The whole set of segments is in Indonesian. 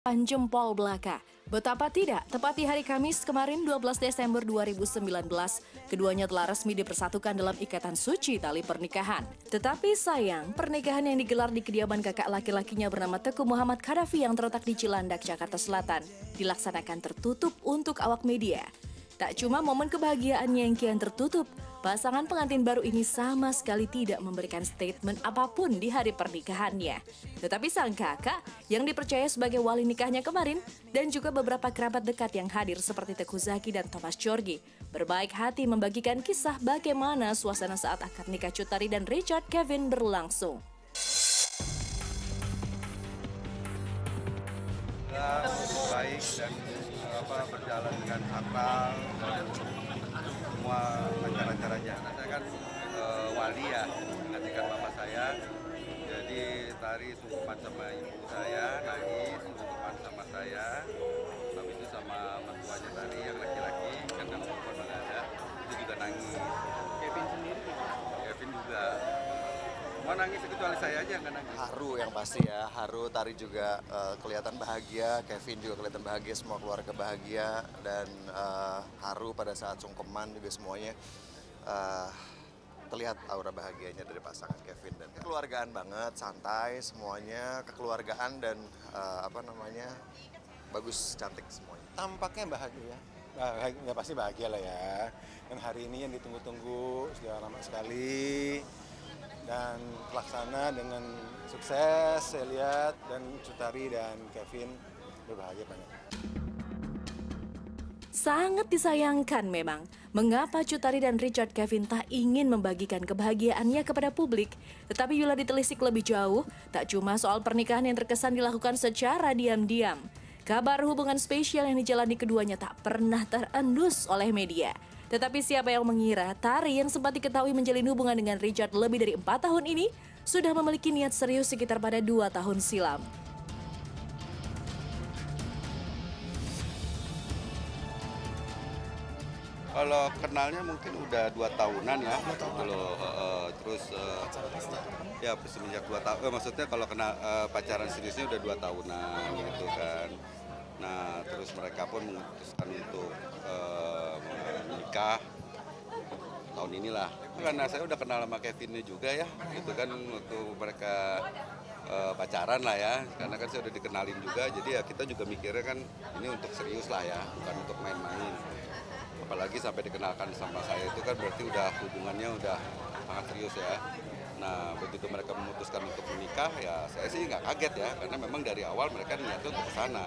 Jempol belaka. Betapa tidak, tepat di hari Kamis kemarin 12 Desember 2019, keduanya telah resmi dipersatukan dalam ikatan suci tali pernikahan. Tetapi sayang, pernikahan yang digelar di kediaman kakak laki-lakinya bernama Teguh Muhammad Qaddafi yang terletak di Cilandak, Jakarta Selatan, dilaksanakan tertutup untuk awak media. Tak cuma momen kebahagiaannya yang kian tertutup, pasangan pengantin baru ini sama sekali tidak memberikan statement apapun di hari pernikahannya. Tetapi sang kakak yang dipercaya sebagai wali nikahnya kemarin dan juga beberapa kerabat dekat yang hadir seperti Teuku Zacky dan Thomas Djorghi berbaik hati membagikan kisah bagaimana suasana saat akad nikah Cut Tari dan Richard Kevin berlangsung. Baik dan berjalan dengan sakral dan semua acara-acaranya. Nah, saya kan wali ya, menggantikan bapak saya. Jadi Tari sungkeman sama ibu saya, nangis sungkeman sama saya. Habis itu sama mertuanya Tari yang laki-laki, kan yang perempuan nggak ada, itu juga nangis. Kevin sendiri? Kevin juga. Mau nangis kecuali saya aja nggak nangis. Haru yang pasti ya, haru. Tari juga kelihatan bahagia, Kevin juga kelihatan bahagia, semua keluarga bahagia. Dan haru pada saat sungkeman juga semuanya terlihat aura bahagianya dari pasangan Kevin. Dan kekeluargaan banget, santai semuanya, kekeluargaan dan bagus, cantik semuanya. Tampaknya bahagia, ya pasti bahagia lah ya. Dan hari ini yang ditunggu-tunggu sudah lama sekali. Dan terlaksana dengan sukses, saya lihat, dan Cut Tari dan Kevin berbahagia banget. Sangat disayangkan memang, mengapa Cut Tari dan Richard Kevin tak ingin membagikan kebahagiaannya kepada publik. Tetapi bila ditelisik lebih jauh, tak cuma soal pernikahan yang terkesan dilakukan secara diam-diam. Kabar hubungan spesial yang dijalani keduanya tak pernah terendus oleh media. Tetapi siapa yang mengira Tari yang sempat diketahui menjalin hubungan dengan Richard lebih dari 4 tahun ini sudah memiliki niat serius sekitar pada 2 tahun silam. Kalau kenalnya mungkin udah 2 tahunan ya, terus ya semenjak 2 tahun, maksudnya kalau kenal pacaran seriusnya udah 2 tahunan gitu kan. Nah terus mereka pun memutuskan untuk menikah tahun inilah. Karena saya udah kenal sama Kevinnya juga ya, gitu kan waktu mereka pacaran lah ya. Karena kan saya udah dikenalin juga, jadi ya kita juga mikirnya kan ini untuk serius lah ya, bukan untuk main-main. Apalagi sampai dikenalkan sama saya itu kan berarti udah hubungannya udah sangat serius ya. Nah begitu mereka memutuskan untuk menikah ya saya sih nggak kaget ya, karena memang dari awal mereka niatnya untuk ke sana.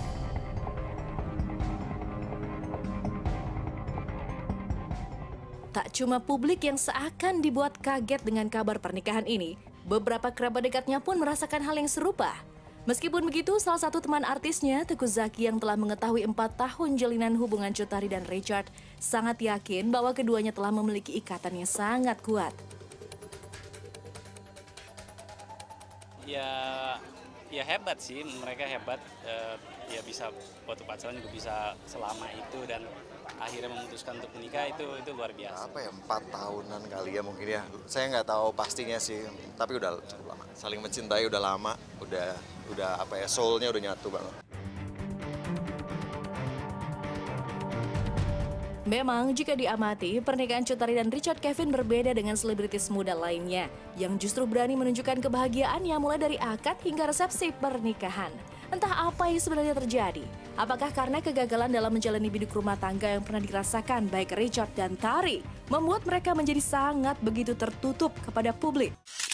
Tak cuma publik yang seakan dibuat kaget dengan kabar pernikahan ini, beberapa kerabat dekatnya pun merasakan hal yang serupa. Meskipun begitu, salah satu teman artisnya, Teuku Zacky yang telah mengetahui 4 tahun jalinan hubungan Cut Tari dan Richard, sangat yakin bahwa keduanya telah memiliki ikatan yang sangat kuat. Ya hebat sih, mereka hebat, ya bisa waktu pacaran juga bisa selama itu dan akhirnya memutuskan untuk menikah itu luar biasa. Apa ya, 4 tahunan kali ya mungkin ya, saya nggak tahu pastinya sih, tapi udah cukup lama. Saling mencintai udah lama, udah soulnya udah nyatu banget. Memang jika diamati, pernikahan Cut Tari dan Richard Kevin berbeda dengan selebritis muda lainnya yang justru berani menunjukkan kebahagiaannya mulai dari akad hingga resepsi pernikahan. Entah apa yang sebenarnya terjadi. Apakah karena kegagalan dalam menjalani biduk rumah tangga yang pernah dirasakan baik Richard dan Tari membuat mereka menjadi sangat begitu tertutup kepada publik?